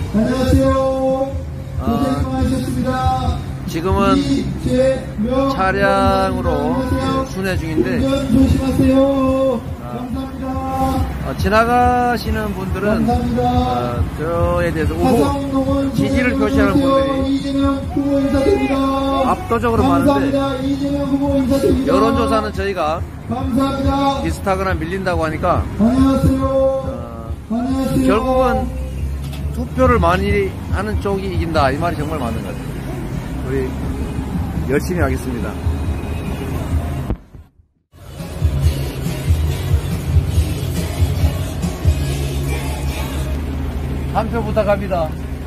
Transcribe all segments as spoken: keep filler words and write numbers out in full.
안녕하세요. 아, 고생 많으셨습니다. 지금은 차량으로 순회 중인데, 운전 조심하세요. 아, 감사합니다. 어, 지나가시는 분들은 어, 저에 대해서 우호 지지를 표시하는 분들이 이재명 후보 인사드립니다. 압도적으로 많은데, 감사합니다. 이재명 후보 인사드립니다. 여론조사는 저희가 감사합니다. 비슷하거나 밀린다고 하니까 안녕하세요. 어, 안녕하세요. 결국은 투표를 많이 하는 쪽이 이긴다, 이 말이 정말 맞는 것 같아요. 우리 열심히 하겠습니다. 한 표 부탁합니다.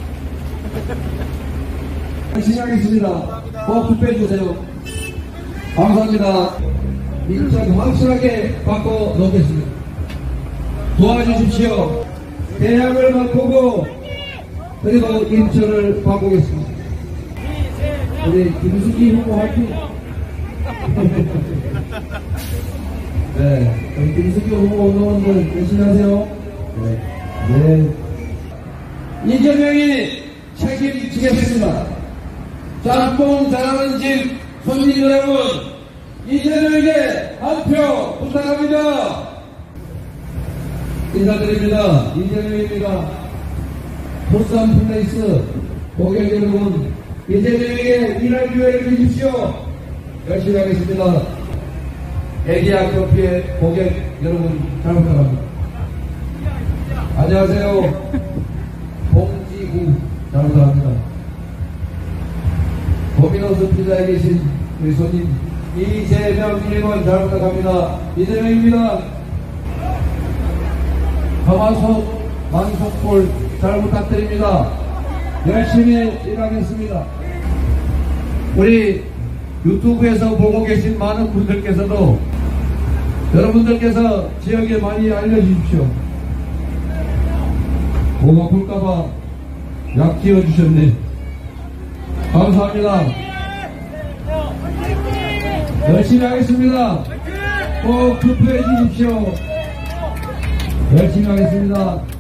열심히 하겠습니다. 꼭 투표해주세요. 감사합니다. 인천 확실하게 바꿔 놓겠습니다. 도와주십시오. 대학을 바꾸고 그리고 인천을 바꾸겠습니다. 우리 김수기 후보 화이팅! 네, 우리 김수기 후보 운동원들 열심히 하세요. 네. 네. 이재명이 책임지겠습니다. 짬뽕 잘하는 집 손님 여러분, 이재명에게 한 표 부탁합니다. 인사드립니다. 이재명입니다. 보쌈 플레이스 고객 여러분, 이재명에게 일할 기회를 주십시오. 열심히 하겠습니다. 애기학교피의 고객 여러분 잘 부탁합니다. 안녕하세요. 봉지구 잘 부탁합니다. 도미노스 피자에 계신 우리 손님 이재명 일 번 잘 부탁합니다. 이재명입니다. 가마솥 만석골 잘 부탁드립니다. 열심히 일하겠습니다. 우리 유튜브에서 보고 계신 많은 분들께서도 여러분들께서 지역에 많이 알려주십시오. 목 아플까봐 약 지어주셨네. 감사합니다. 열심히 하겠습니다. 꼭 투표해 주십시오. 열심히 하겠습니다.